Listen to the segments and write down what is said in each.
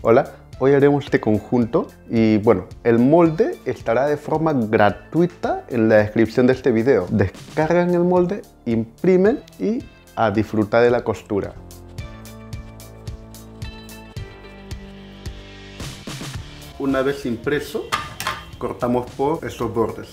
Hola, hoy haremos este conjunto y bueno, el molde estará de forma gratuita en la descripción de este video. Descargan el molde, imprimen y a disfrutar de la costura. Una vez impreso, cortamos por estos bordes.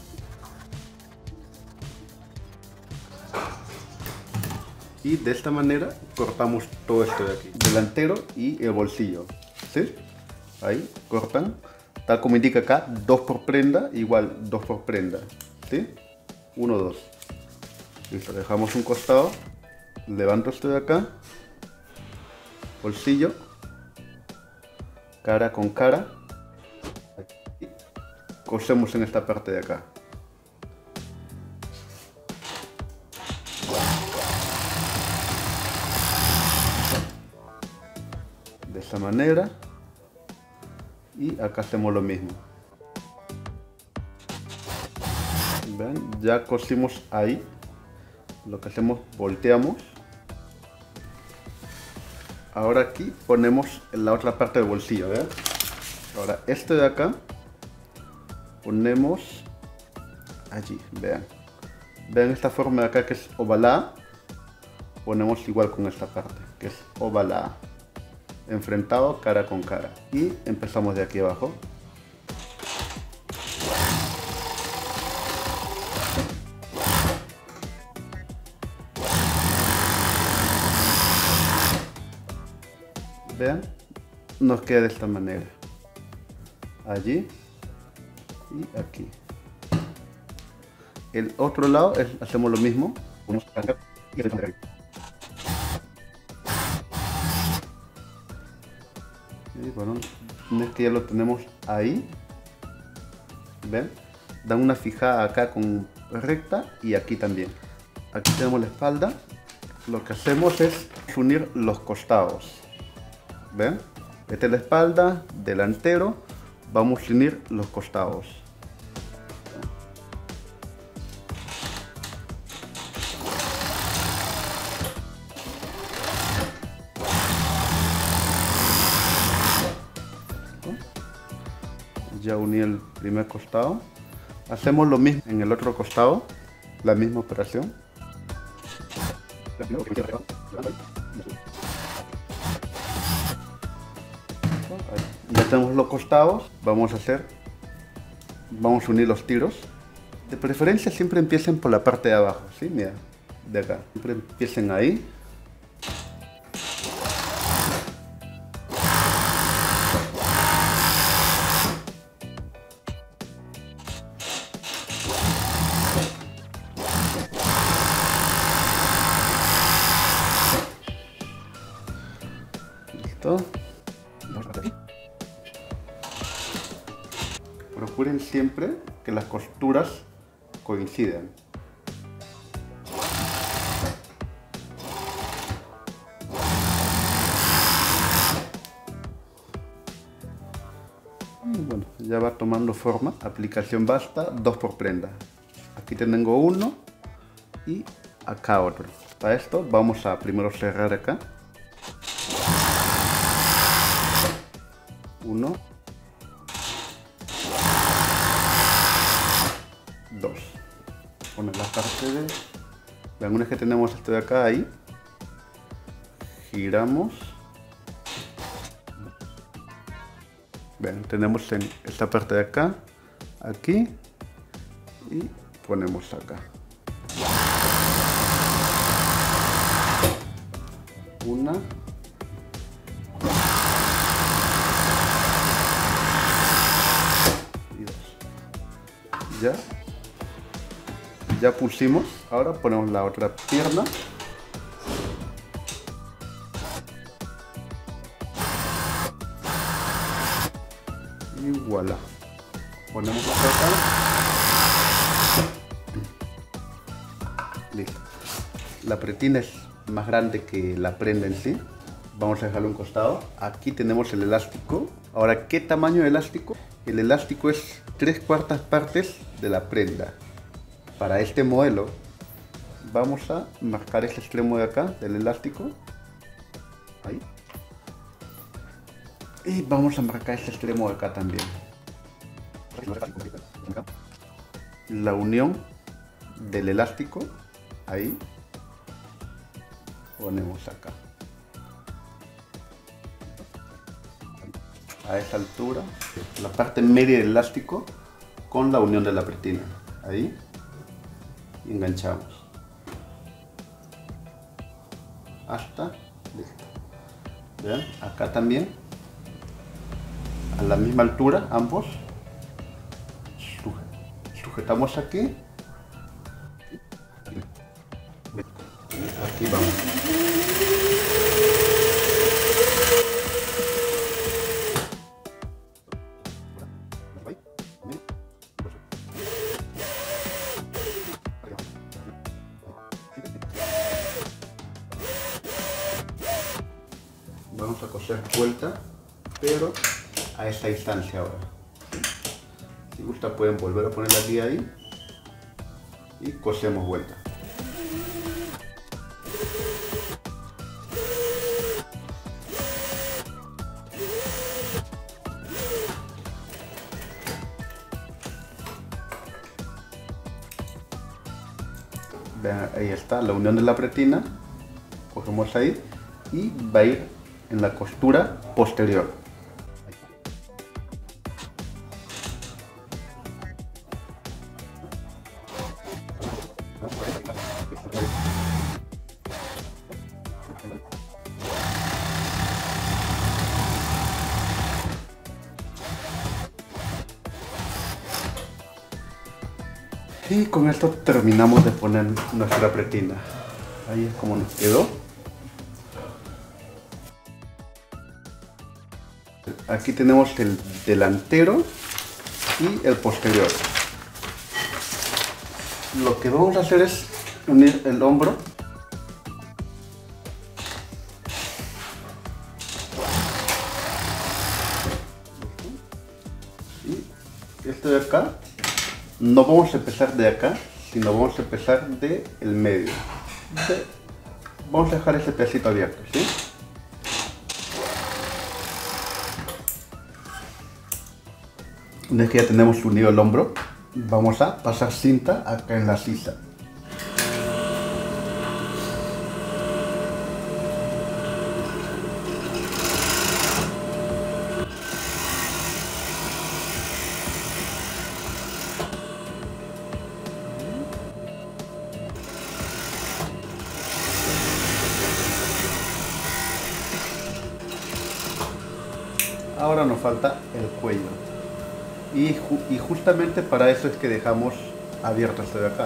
Y de esta manera cortamos todo esto de aquí, delantero y el bolsillo, ¿sí? Ahí cortan, tal como indica acá, 2 por prenda, igual 2 por prenda, ¿sí? 1, 2. Listo, dejamos un costado, levanto esto de acá, bolsillo, cara con cara, y cosemos en esta parte de acá. De esta manera, y acá hacemos lo mismo. ¿Ven? Ya cosimos ahí. Lo que hacemos, volteamos. Ahora aquí ponemos en la otra parte del bolsillo, ¿ven? Ahora este de acá ponemos allí, vean. Vean esta forma de acá que es ovalada. Ponemos igual con esta parte que es ovalada, enfrentado cara con cara, y empezamos de aquí abajo. Vean, nos queda de esta manera, allí y aquí. El otro lado hacemos lo mismo. Y bueno, una vez que ya lo tenemos ahí, ven, dan una fijada acá con recta y aquí también. Aquí tenemos la espalda. Lo que hacemos es unir los costados. ¿Ven? Esta es la espalda, delantero, vamos a unir los costados. Ya uní el primer costado. Hacemos lo mismo en el otro costado, la misma operación. Ya tenemos los costados, vamos a unir los tiros. De preferencia siempre empiecen por la parte de abajo, ¿sí? Mira, de acá. Siempre empiecen ahí. Listo. Procuren siempre que las costuras coincidan. Y bueno, ya va tomando forma. Aplicación basta, 2 por prenda. Aquí tengo uno y acá otro. Para esto vamos a primero cerrar acá. 1, 2. Poner la parte de... Vean, una vez que tenemos esto de acá, ahí, giramos. Vean, tenemos en esta parte de acá, aquí, y ponemos acá. 1, 2. Ya pusimos, ahora ponemos la otra pierna. Y voilà. Ponemos acá. Listo. La pretina es más grande que la prenda en sí. Vamos a dejarlo a un costado. Aquí tenemos el elástico. Ahora, ¿qué tamaño de elástico? El elástico es 3/4 partes de la prenda. Para este modelo vamos a marcar este extremo de acá del elástico. Ahí. Y vamos a marcar este extremo de acá también. La unión del elástico, ahí. Ponemos acá. A esa altura, la parte media del elástico con la unión de la pretina. Ahí. Y enganchamos. Hasta listo. ¿Vean? Acá también. A la misma altura, ambos. Sujetamos aquí. Aquí vamos. Vamos a coser vuelta, pero a esta distancia ahora. Si gusta pueden volver a poner la guía ahí y cosemos vuelta. Vean, ahí está la unión de la pretina, cogemos ahí y va a ir en la costura posterior. Y con esto terminamos de poner nuestra pretina. Ahí es como nos quedó. Aquí tenemos el delantero y el posterior. Lo que vamos a hacer es unir el hombro. Y esto de acá, no vamos a empezar de acá, sino vamos a empezar del medio. Vamos a dejar ese pedacito abierto, ¿sí? Una vez que ya tenemos unido el hombro, vamos a pasar cinta acá en la sisa. Ahora nos falta el cuello. Y justamente para eso es que dejamos abierto esto de acá.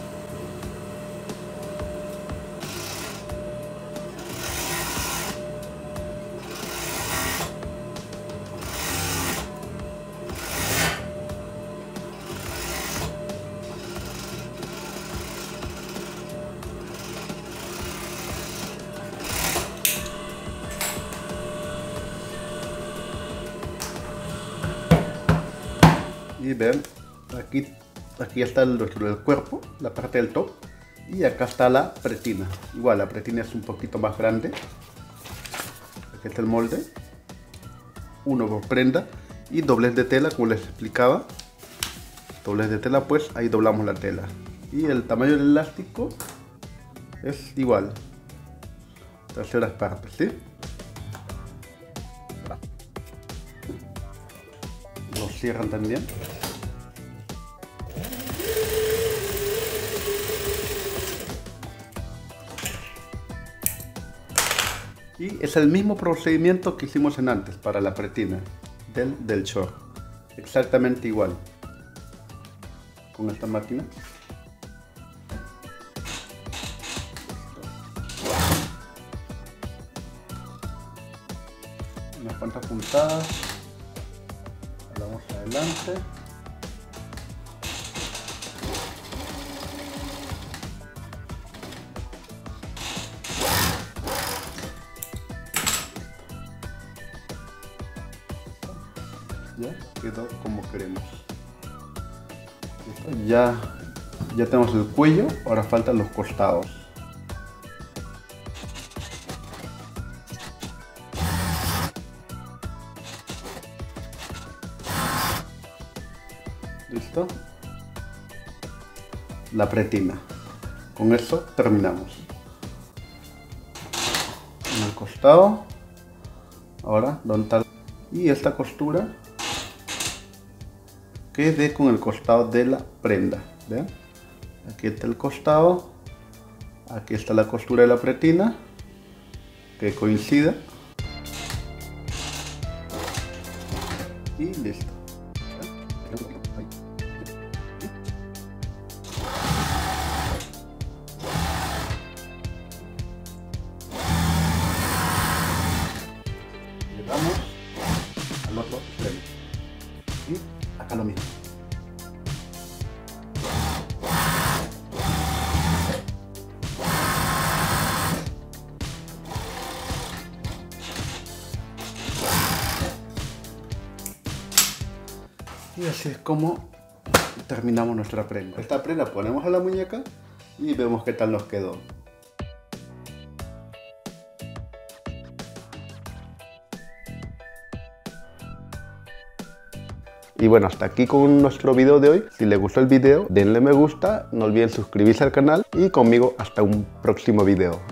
Y ven, aquí está el cuerpo, la parte del top, y acá está la pretina. Igual la pretina es un poquito más grande. Aquí está el molde, uno por prenda y doblez de tela, como les explicaba. Doblez de tela, pues ahí doblamos la tela. Y el tamaño del elástico es igual, terceras partes, ¿sí? Lo cierran también. Y es el mismo procedimiento que hicimos en antes para la pretina del short. Exactamente igual. Con esta máquina. Unas cuantas puntadas. Vamos adelante. Ya quedó como queremos. Ya tenemos el cuello, ahora faltan los costados. ¿Listo? La pretina. Con eso terminamos. En el costado. Ahora, ¿dónde está? Y esta costura quede con el costado de la prenda. ¿Vean? Aquí está el costado. Aquí está la costura de la pretina. Que coincida. Y listo. Llegamos al otro extremo. Y acá lo mismo. Y así es como terminamos nuestra prenda. Esta prenda ponemos a la muñeca y vemos qué tal nos quedó. Y bueno, hasta aquí con nuestro video de hoy. Si les gustó el video, denle me gusta, no olviden suscribirse al canal y conmigo hasta un próximo video.